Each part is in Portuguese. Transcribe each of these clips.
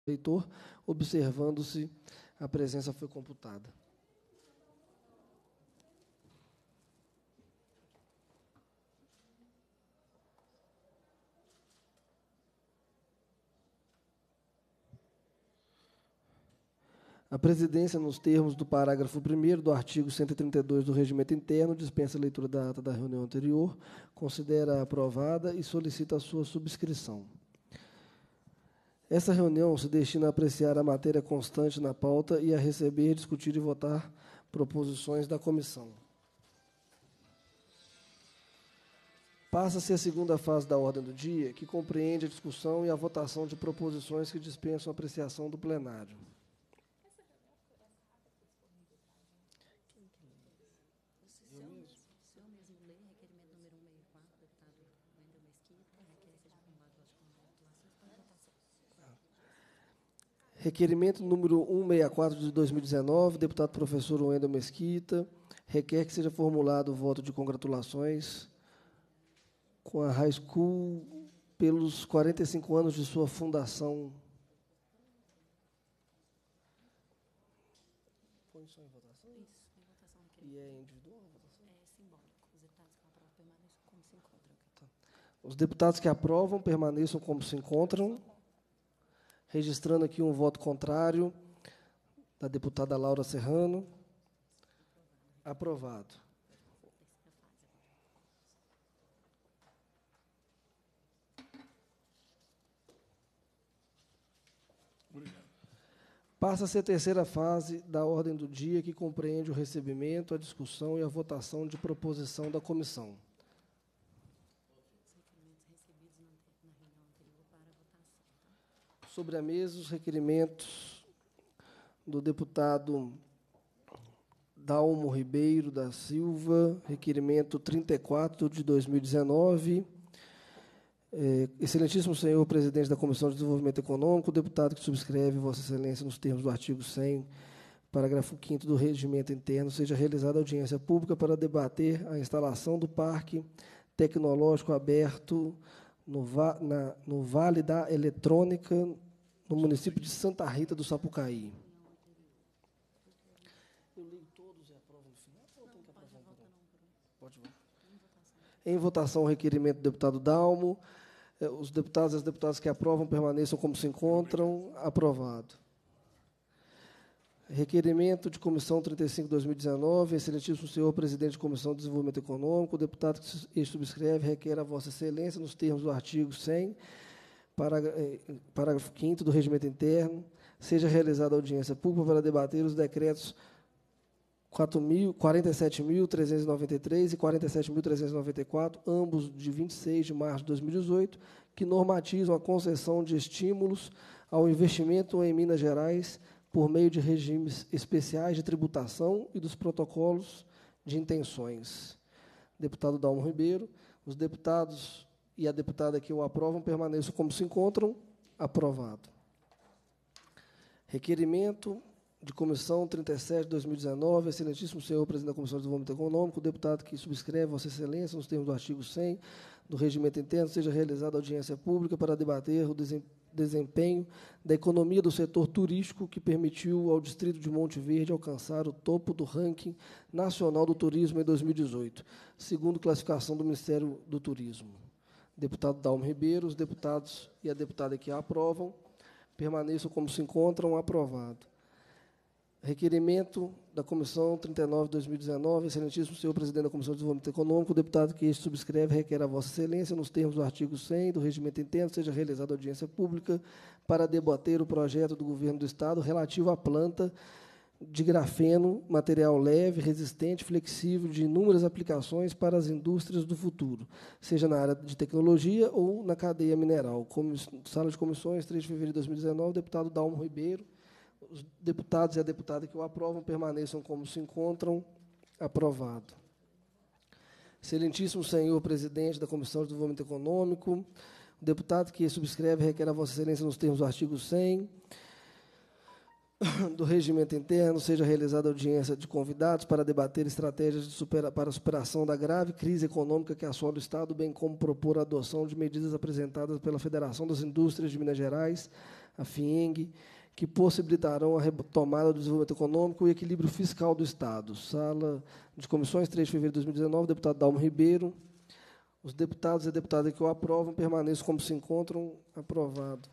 eleitor, observando-se a presença foi computada. A presidência, nos termos do parágrafo 1º do artigo 132 do Regimento Interno, dispensa a leitura da ata da reunião anterior, considera aprovada e solicita a sua subscrição. Essa reunião se destina a apreciar a matéria constante na pauta e a receber, discutir e votar proposições da comissão. Passa-se a segunda fase da ordem do dia, que compreende a discussão e a votação de proposições que dispensam a apreciação do plenário. Requerimento número 164 de 2019, deputado professor Wendel Mesquita, requer que seja formulado o voto de congratulações com a High School pelos 45 anos de sua fundação. Põe só em votação? Isso, em votação. E é individual a votação? É simbólico. Os deputados que aprovam permaneçam como se encontram. Tá. Os deputados que aprovam permaneçam como se encontram. Registrando aqui um voto contrário da deputada Laura Serrano. Aprovado. Obrigado. Passa-se a terceira fase da ordem do dia, que compreende o recebimento, a discussão e a votação de proposição da comissão. Sobre a mesa, os requerimentos do deputado Dalmo Ribeiro da Silva, requerimento 34 de 2019. Excelentíssimo senhor presidente da Comissão de Desenvolvimento Econômico, o deputado que subscreve, Vossa Excelência, nos termos do artigo 100, parágrafo 5º do Regimento Interno, seja realizada audiência pública para debater a instalação do Parque Tecnológico Aberto no Vale da Eletrônica, no município de Santa Rita do Sapucaí. Eu leio todos e aprovo no final? Ou tem que aprovar? Pode votar. Em votação, o requerimento do deputado Dalmo. Os deputados e as deputadas que aprovam permaneçam como se encontram. Aprovado. Requerimento de Comissão 35/2019, excelentíssimo senhor presidente de Comissão de Desenvolvimento Econômico, o deputado que subscreve requer a Vossa Excelência, nos termos do artigo 100, parágrafo 5º do Regimento Interno, seja realizada audiência pública para debater os decretos 47.393 e 47.394, ambos de 26 de março de 2018, que normatizam a concessão de estímulos ao investimento em Minas Gerais por meio de regimes especiais de tributação e dos protocolos de intenções. Deputado Dalmo Ribeiro, os deputados e a deputada que o aprovam permaneçam como se encontram. Aprovado. Requerimento de Comissão 37 de 2019, excelentíssimo senhor presidente da Comissão de Desenvolvimento Econômico, o deputado que subscreve, Vossa Excelência, nos termos do artigo 100 do Regimento Interno, seja realizada audiência pública para debater o desempenho da economia do setor turístico que permitiu ao Distrito de Monte Verde alcançar o topo do ranking nacional do turismo em 2018, segundo classificação do Ministério do Turismo. Deputado Dalmo Ribeiro, os deputados e a deputada que a aprovam permaneçam como se encontram. Aprovado. Requerimento da Comissão 39 de 2019, excelentíssimo senhor presidente da Comissão de Desenvolvimento Econômico, o deputado que este subscreve requer a Vossa Excelência, nos termos do artigo 100 do Regimento Interno, seja realizada audiência pública para debater o projeto do Governo do Estado relativo à planta de grafeno, material leve, resistente, flexível, de inúmeras aplicações para as indústrias do futuro, seja na área de tecnologia ou na cadeia mineral. Sala de Comissões, 3 de fevereiro de 2019, deputado Dalmo Ribeiro. Os deputados e a deputada que o aprovam permaneçam como se encontram. Aprovado. Excelentíssimo senhor presidente da Comissão de Desenvolvimento Econômico, o deputado que subscreve requer a Vossa Excelência, nos termos do artigo 100 do Regimento Interno, seja realizada audiência de convidados para debater estratégias para a superação da grave crise econômica que assola o Estado, bem como propor a adoção de medidas apresentadas pela Federação das Indústrias de Minas Gerais a FIENG, que possibilitarão a retomada do desenvolvimento econômico e equilíbrio fiscal do Estado. Sala de Comissões, 3 de fevereiro de 2019, deputado Dalmo Ribeiro. Os deputados e deputadas que o aprovam permaneçam como se encontram. Aprovado.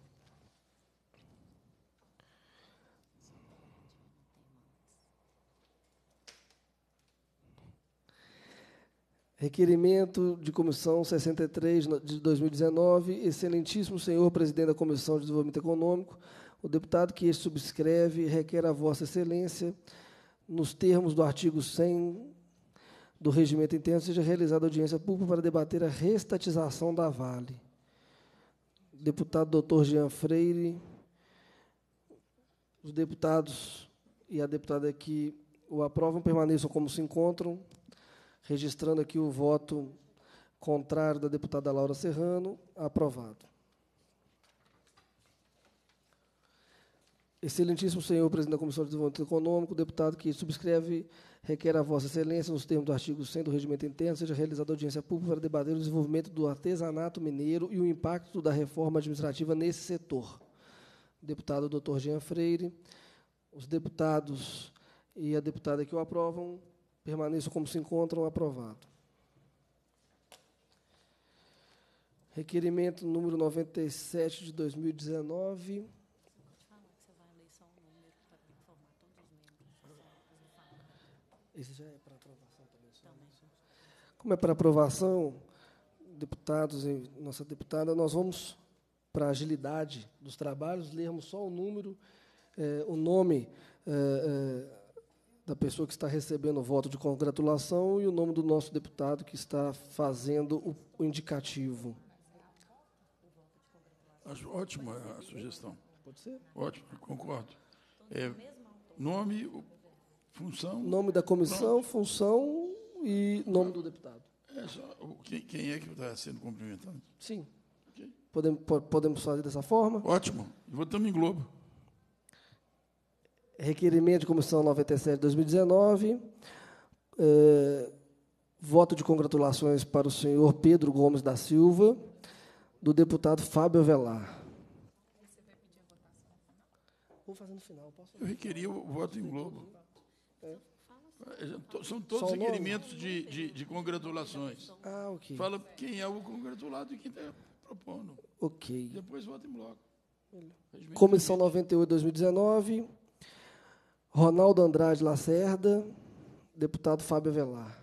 Requerimento de comissão 63 de 2019. Excelentíssimo senhor presidente da Comissão de Desenvolvimento Econômico, o deputado que este subscreve requer a Vossa Excelência, nos termos do artigo 100 do regimento interno, seja realizada audiência pública para debater a restatização da Vale. Deputado doutor Jean Freire, os deputados e a deputada que o aprovam permaneçam como se encontram, registrando aqui o voto contrário da deputada Laura Serrano. Aprovado. Excelentíssimo senhor presidente da Comissão de Desenvolvimento Econômico, o deputado que subscreve requer a Vossa Excelência, nos termos do artigo 100 do regimento interno, seja realizada audiência pública para debater o desenvolvimento do artesanato mineiro e o impacto da reforma administrativa nesse setor. Deputado doutor Jean Freire, os deputados e a deputada que o aprovam permaneçam como se encontram. Aprovado. Requerimento número 97 de 2019. Esse já é para aprovação também. Como é para aprovação, deputados e nossa deputada, nós vamos, para a agilidade dos trabalhos, lermos só o número, o nome da pessoa que está recebendo o voto de congratulação e o nome do nosso deputado que está fazendo o indicativo. Acho ótima a sugestão. Pode ser? Ótimo, concordo. Nome, função... Nome da comissão, função e nome do deputado. Quem é que está sendo cumprimentado? Sim. Okay. Podemos fazer dessa forma? Ótimo. Votamos em globo. Requerimento de comissão 97 de 2019. Voto de congratulações para o senhor Pedro Gomes da Silva, do deputado Fábio Avelar. Você vai pedir a votação no final? Vou fazer no final. Posso? Eu requeria o voto em globo. São Só todos o nome? requerimentos de congratulações. Ah, ok. Fala quem é o congratulado e quem está propondo. Ok. Depois vota em bloco. Comissão 98 de 2019. Ronaldo Andrade Lacerda, deputado Fábio Avelar.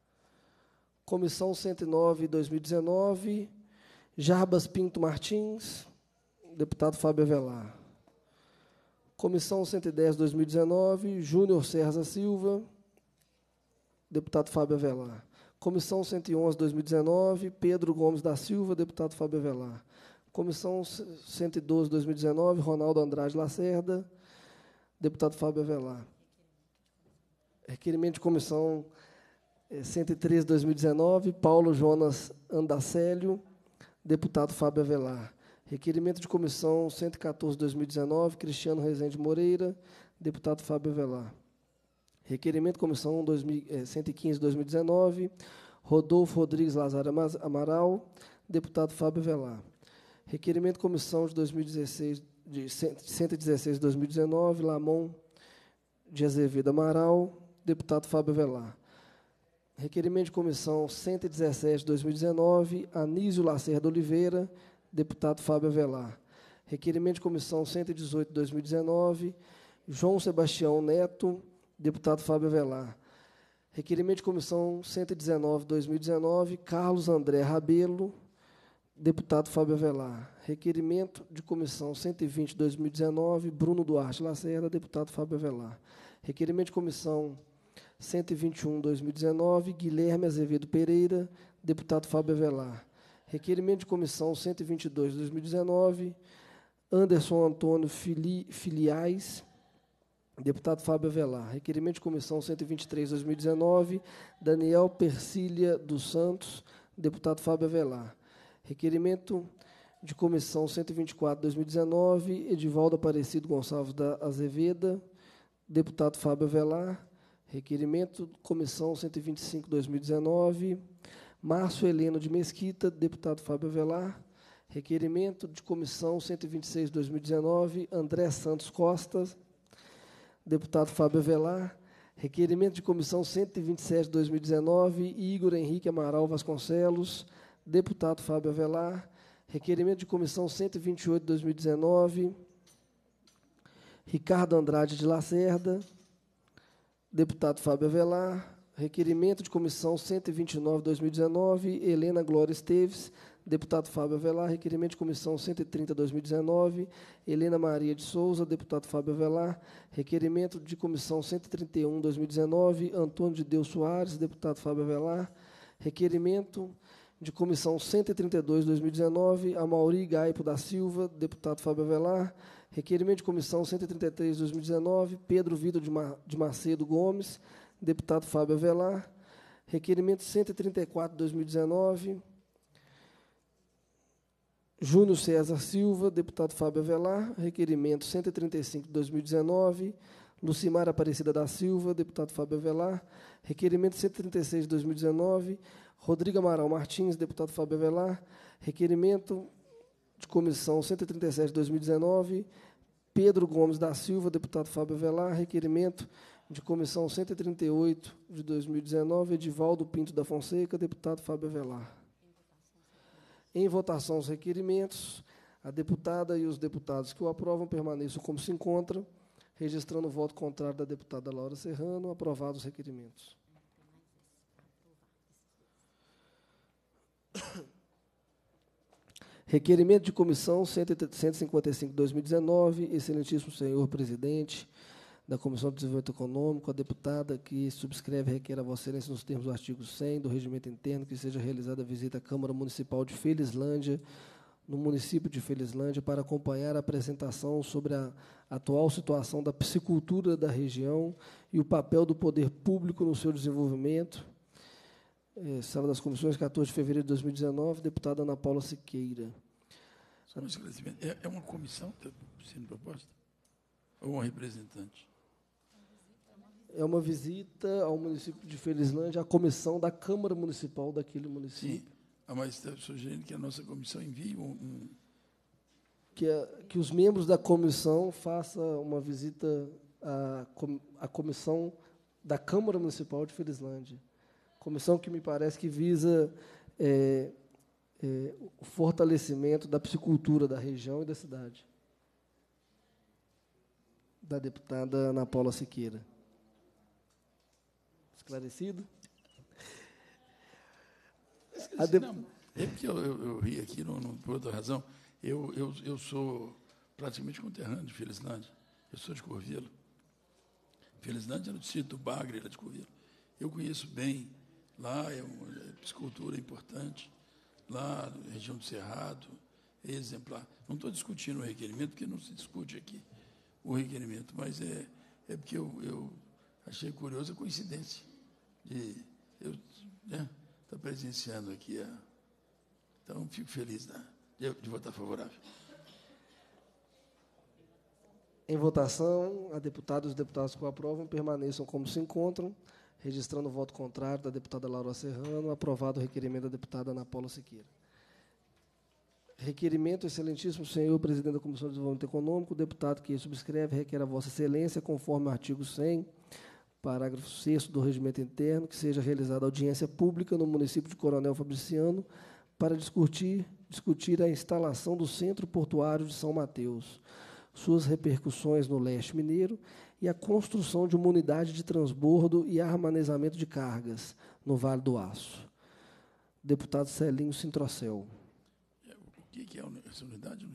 Comissão 109 de 2019. Jarbas Pinto Martins, deputado Fábio Avelar. Comissão 110 de 2019. Júnior Serra Silva, deputado Fábio Avelar. Comissão 111 de 2019, Pedro Gomes da Silva, deputado Fábio Avelar. Comissão 112 de 2019, Ronaldo Andrade Lacerda, deputado Fábio Avelar. Requerimento de comissão 113 de 2019, Paulo Jonas Andacélio, deputado Fábio Avelar. Requerimento de comissão 114 de 2019, Cristiano Rezende Moreira, deputado Fábio Avelar. Requerimento de comissão 115 de 2019, Rodolfo Rodrigues Lazaro Amaral, deputado Fábio Avelar. Requerimento de comissão de 116 de 2019, Lamon de Azevedo Amaral, deputado Fábio Avelar. Requerimento de comissão 117 de 2019, Anísio Lacerda Oliveira, deputado Fábio Avelar. Requerimento de comissão 118 de 2019, João Sebastião Neto, deputado Fábio Avelar. Requerimento de comissão 119 de 2019, Carlos André Rabelo, deputado Fábio Avelar. Requerimento de comissão 120 de 2019, Bruno Duarte Lacerda, deputado Fábio Avelar. Requerimento de comissão 121 de 2019, Guilherme Azevedo Pereira, deputado Fábio Avelar. Requerimento de comissão 122 de 2019, Anderson Antônio Filiais, deputado Fábio Avelar. Requerimento de comissão 123 de 2019, Daniel Persília dos Santos, deputado Fábio Avelar. Requerimento de comissão 124 de 2019, Edivaldo Aparecido Gonçalves da Azeveda, deputado Fábio Avelar. Requerimento de comissão 125 de 2019, Márcio Heleno de Mesquita, deputado Fábio Avelar. Requerimento de comissão 126/2019, André Santos Costa, deputado Fábio Avelar. Requerimento de comissão 127/2019, Igor Henrique Amaral Vasconcelos, deputado Fábio Avelar. Requerimento de comissão 128/2019, Ricardo Andrade de Lacerda, deputado Fábio Avelar. Requerimento de comissão 129/2019, Helena Glória Esteves, deputado Fábio Avelar. Requerimento de comissão 130/2019, Helena Maria de Souza, deputado Fábio Avelar. Requerimento de comissão 131/2019, Antônio de Deus Soares, deputado Fábio Avelar. Requerimento de comissão 132/2019, Amauri Gaipo da Silva, deputado Fábio Avelar. Requerimento de comissão 133/2019, Pedro Vitor de Macedo Gomes, deputado Fábio Avelar. Requerimento 134/2019, Júnior César Silva, deputado Fábio Avelar. Requerimento 135/2019, Lucimar Aparecida da Silva, deputado Fábio Avelar. Requerimento 136/2019, Rodrigo Amaral Martins, deputado Fábio Avelar. Requerimento de comissão 137/2019, Pedro Gomes da Silva, deputado Fábio Avelar. Requerimento de comissão 138/2019, Edivaldo Pinto da Fonseca, deputado Fábio Avelar. Em votação os requerimentos, a deputada e os deputados que o aprovam permaneçam como se encontram, registrando o voto contrário da deputada Laura Serrano. Aprovados os requerimentos. Requerimento de comissão 155/2019, excelentíssimo senhor presidente da Comissão de Desenvolvimento Econômico, a deputada que subscreve requer a Vossa Excelência, nos termos do artigo 100 do Regimento Interno, que seja realizada a visita à Câmara Municipal de Felizlândia, no município de Felizlândia, para acompanhar a apresentação sobre a atual situação da piscicultura da região e o papel do poder público no seu desenvolvimento. Sala das Comissões, 14 de fevereiro de 2019, deputada Ana Paula Siqueira. Só um esclarecimento. É uma comissão que está sendo proposta? Ou um representante? É uma visita ao município de Felizlândia, à comissão da Câmara Municipal daquele município. Sim, mas está sugerindo que a nossa comissão envie Que os membros da comissão façam uma visita à comissão da Câmara Municipal de Felizlândia. Comissão que me parece que visa o fortalecimento da piscicultura da região e da cidade. Da deputada Ana Paula Siqueira. Esclarecido? Não, é porque eu ri aqui, por outra razão. Eu sou praticamente conterrâneo de Felizlândia. Eu sou de Corvilo. Felizlândia é no distrito do Bagre, era de Corvilo. Eu conheço bem. Lá é uma piscicultura importante. Lá, na região do Cerrado, é exemplar. Não estou discutindo o requerimento, porque não se discute aqui o requerimento, mas é porque eu achei curiosa a coincidência de eu estar presenciando aqui. Então, fico feliz de votar favorável. Em votação, a deputada e os deputados que o aprovam permaneçam como se encontram, registrando o voto contrário da deputada Laura Serrano. Aprovado o requerimento da deputada Ana Paula Siqueira. Requerimento, excelentíssimo senhor presidente da Comissão de Desenvolvimento Econômico, o deputado que subscreve requer a Vossa Excelência, conforme o artigo 100, parágrafo 6º do Regimento Interno, que seja realizada audiência pública no município de Coronel Fabriciano para discutir a instalação do Centro Portuário de São Mateus, suas repercussões no leste mineiro e a construção de uma unidade de transbordo e armazenamento de cargas no Vale do Aço. Deputado Celinho Sintrocel. O que é essa unidade?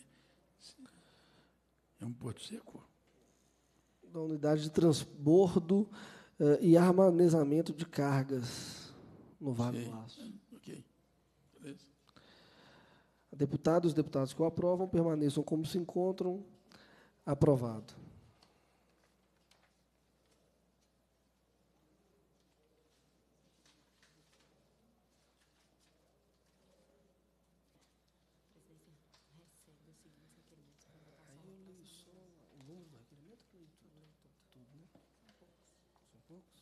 É um porto seco? Da unidade de transbordo e armazenamento de cargas no Vale do Aço. Ok. Beleza. A deputada e os deputados que o aprovam permaneçam como se encontram. Aprovado.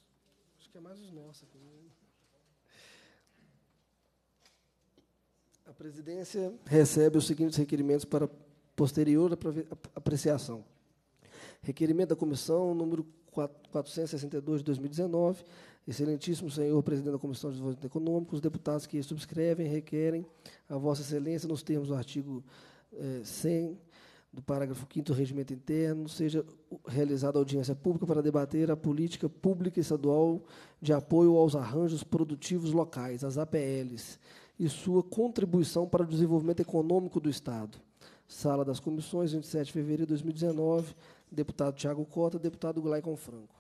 Acho que é mais os nossos aqui. A presidência recebe os seguintes requerimentos para posterior apreciação. Requerimento da comissão número 462 de 2019. Excelentíssimo senhor presidente da Comissão de Desenvolvimento Econômico, os deputados que subscrevem requerem a Vossa Excelência, nos termos do artigo 100 do parágrafo 5º do Regimento Interno, seja realizada audiência pública para debater a política pública estadual de apoio aos arranjos produtivos locais, as APLs, e sua contribuição para o desenvolvimento econômico do Estado. Sala das Comissões, 27 de fevereiro de 2019, deputado Tiago Cota, deputado Glaicon Franco.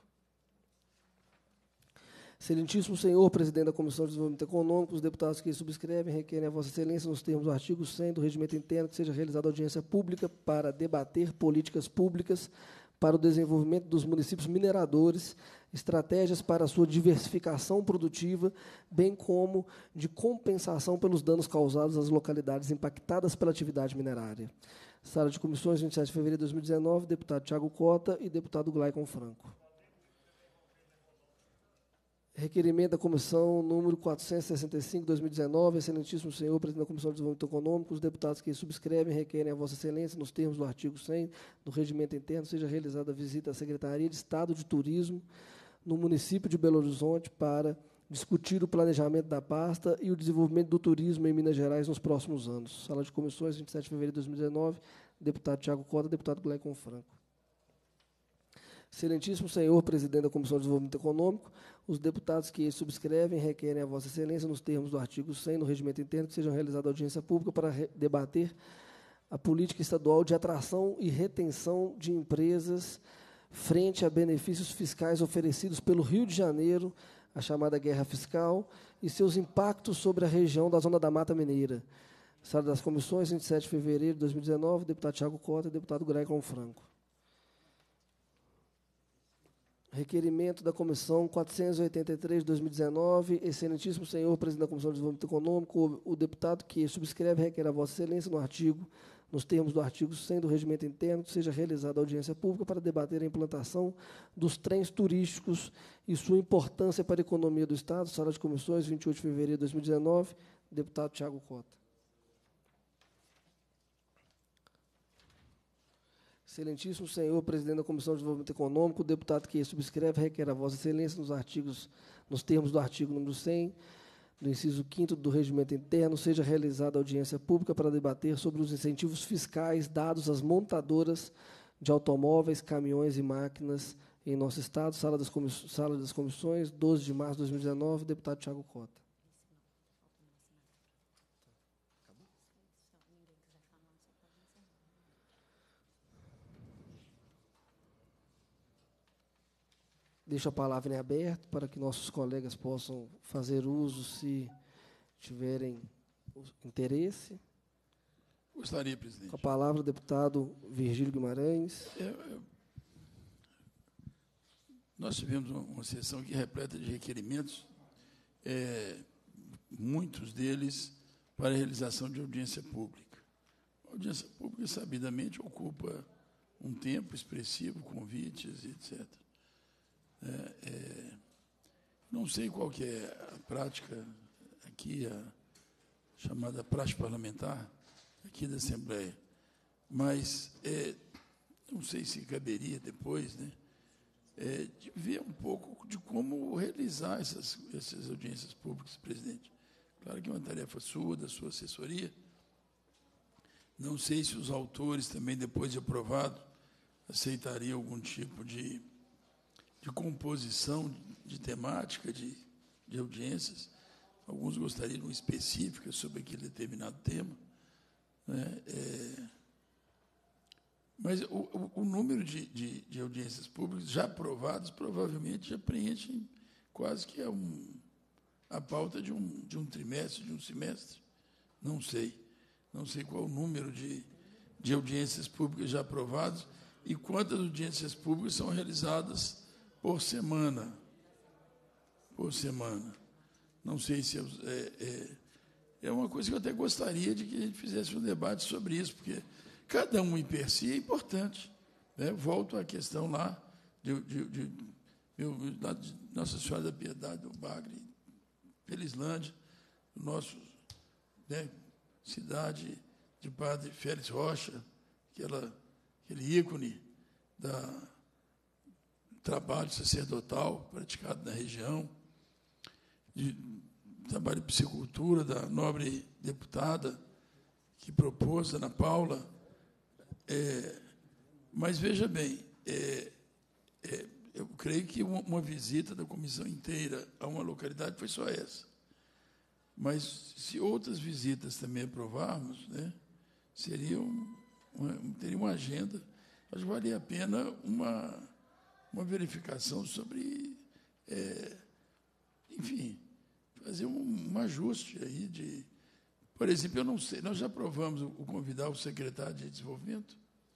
Excelentíssimo senhor presidente da Comissão de Desenvolvimento Econômico, os deputados que subscrevem requerem a Vossa Excelência, nos termos do artigo 100 do Regimento Interno, que seja realizada audiência pública para debater políticas públicas para o desenvolvimento dos municípios mineradores, estratégias para a sua diversificação produtiva, bem como de compensação pelos danos causados às localidades impactadas pela atividade minerária. Sala de Comissões, 27 de fevereiro de 2019, deputado Tiago Cota e deputado Glaicon Franco. Requerimento da comissão número 465, de 2019, excelentíssimo senhor, presidente da Comissão de Desenvolvimento Econômico, os deputados que subscrevem requerem a Vossa Excelência, nos termos do artigo 100 do Regimento Interno, seja realizada a visita à Secretaria de Estado de Turismo no município de Belo Horizonte para discutir o planejamento da pasta e o desenvolvimento do turismo em Minas Gerais nos próximos anos. Sala de Comissões, 27 de fevereiro de 2019, deputado Tiago Cota, deputado Glaicon Franco. Excelentíssimo senhor presidente da Comissão de Desenvolvimento Econômico, os deputados que subscrevem requerem a Vossa Excelência, nos termos do artigo 100 do Regimento Interno, que sejam realizada audiência pública para debater a política estadual de atração e retenção de empresas frente a benefícios fiscais oferecidos pelo Rio de Janeiro, a chamada guerra fiscal, e seus impactos sobre a região da Zona da Mata Mineira. Sala das Comissões, 27 de fevereiro de 2019, deputado Tiago Cota e deputado Glaicon Franco. Requerimento da Comissão 483 de 2019, excelentíssimo senhor presidente da Comissão de Desenvolvimento Econômico, o deputado que subscreve requer a Vossa Excelência nos termos do artigo 100 do Regimento Interno, que seja realizada audiência pública para debater a implantação dos trens turísticos e sua importância para a economia do Estado. Sala de Comissões, 28 de fevereiro de 2019, deputado Tiago Cota. Excelentíssimo senhor presidente da Comissão de Desenvolvimento Econômico, o deputado que subscreve requer a Vossa Excelência, nos termos do artigo número 100, do inciso 5º do Regimento Interno, seja realizada audiência pública para debater sobre os incentivos fiscais dados às montadoras de automóveis, caminhões e máquinas em nosso Estado. Sala das Comissões, 12 de março de 2019, deputado Tiago Cota. Deixo a palavra em aberto para que nossos colegas possam fazer uso, se tiverem interesse. Gostaria, presidente. Com a palavra, o deputado Virgílio Guimarães. Nós tivemos uma sessão aqui repleta de requerimentos, muitos deles para a realização de audiência pública. A audiência pública, sabidamente, ocupa um tempo expressivo, convites, etc. Não sei qual que é a prática aqui, a chamada prática parlamentar aqui da Assembleia, mas não sei se caberia depois, né, de ver um pouco de como realizar essas audiências públicas, presidente. Claro que é uma tarefa sua, da sua assessoria. Não sei se os autores também, depois de aprovado, aceitariam algum tipo de composição de temática, de audiências. Alguns gostariam específicas sobre aquele determinado tema. Né? Mas o número de audiências públicas já aprovadas provavelmente já preenchem quase que a pauta de um trimestre, de um semestre. Não sei qual o número de audiências públicas já aprovadas e quantas audiências públicas são realizadas por semana. Não sei se é uma coisa que eu até gostaria de que a gente fizesse um debate sobre isso, porque cada um em per si é importante. Né? Volto à questão lá de Nossa Senhora da Piedade do Bagre, Felizlândia, nossos, né, cidade de Padre Félix Rocha, aquele ícone do trabalho sacerdotal praticado na região, de trabalho de psicultura da nobre deputada que propôs, Ana Paula. Mas, veja bem, eu creio que uma visita da comissão inteira a uma localidade foi só essa. Mas, se outras visitas também aprovarmos, né, teria uma agenda. Acho que valia a pena uma verificação sobre, enfim, fazer um ajuste aí de... Por exemplo, eu não sei, nós já aprovamos o convidar o secretário de Desenvolvimento?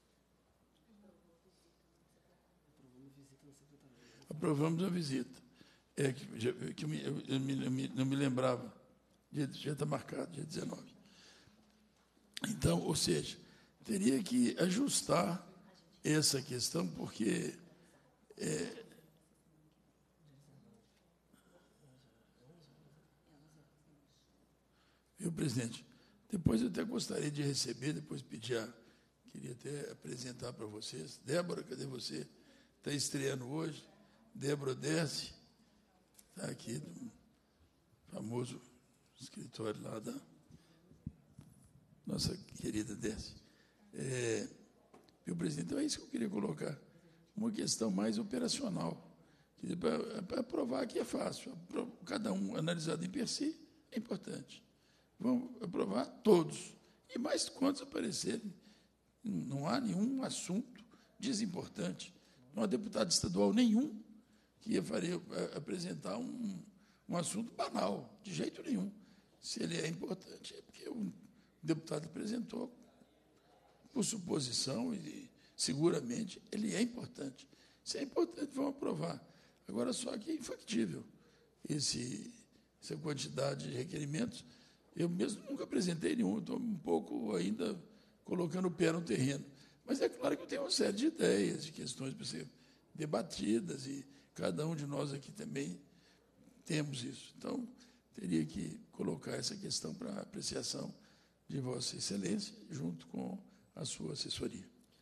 Aprovamos a visita. Que eu não me lembrava. Já está marcado, dia 19. Então, ou seja, teria que ajustar essa questão, porque... Viu, presidente? Depois eu até gostaria de receber, depois queria até apresentar para vocês. Débora, cadê você? Está estreando hoje. Débora Derce, está aqui, do famoso escritório lá da nossa querida Derce. Viu, presidente? Então é isso que eu queria colocar. Uma questão mais operacional. Para provar que é fácil. Cada um analisado em per si é importante. Vamos aprovar todos. E mais quantos aparecerem. Não há nenhum assunto desimportante. Não há deputado estadual nenhum que ia apresentar um assunto banal, de jeito nenhum. Se ele é importante, é porque o deputado apresentou por suposição e, seguramente, ele é importante. Se é importante, vamos aprovar. Agora, só que é infactível essa quantidade de requerimentos. Eu mesmo nunca apresentei nenhum, estou um pouco ainda colocando o pé no terreno. Mas é claro que eu tenho uma série de ideias, de questões para ser debatidas, e cada um de nós aqui também temos isso. Então, teria que colocar essa questão para apreciação de Vossa Excelência, junto com a sua assessoria.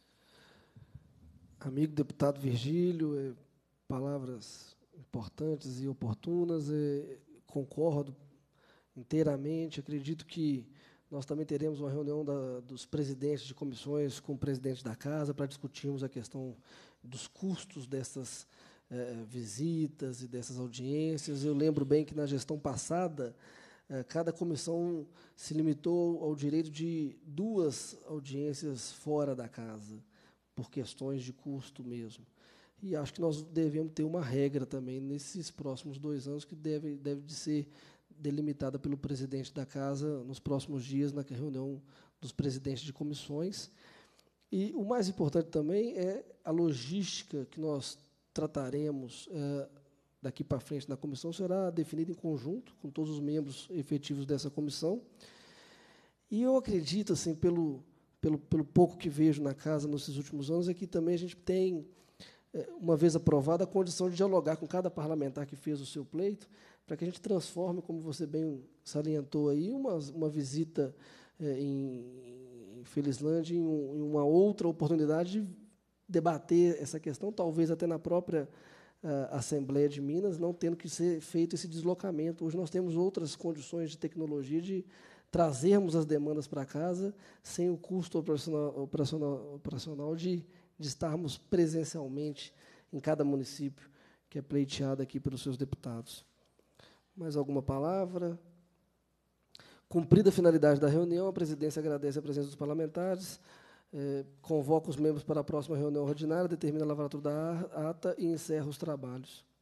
Amigo deputado Virgílio, palavras importantes e oportunas, concordo inteiramente. Acredito que nós também teremos uma reunião dos presidentes de comissões com o presidente da Casa para discutirmos a questão dos custos dessas visitas e dessas audiências. Eu lembro bem que, na gestão passada, cada comissão se limitou ao direito de 2 audiências fora da Casa, por questões de custo mesmo. E acho que nós devemos ter uma regra também nesses próximos 2 anos, que deve de ser delimitada pelo presidente da Casa nos próximos dias, na reunião dos presidentes de comissões. E o mais importante também é a logística que nós trataremos daqui para frente na comissão, será definida em conjunto com todos os membros efetivos dessa comissão. E eu acredito, assim, pelo pouco que vejo na Casa nesses últimos anos, é que também a gente tem, uma vez aprovada, a condição de dialogar com cada parlamentar que fez o seu pleito, para que a gente transforme, como você bem salientou aí, uma visita em Felizlândia em uma outra oportunidade de debater essa questão, talvez até na própria Assembleia de Minas, não tendo que ser feito esse deslocamento. Hoje nós temos outras condições de tecnologia de trazermos as demandas para casa sem o custo operacional de estarmos presencialmente em cada município que é pleiteado aqui pelos seus deputados. Mais alguma palavra? Cumprida a finalidade da reunião, a presidência agradece a presença dos parlamentares, convoca os membros para a próxima reunião ordinária, determina a lavratura da ata e encerra os trabalhos.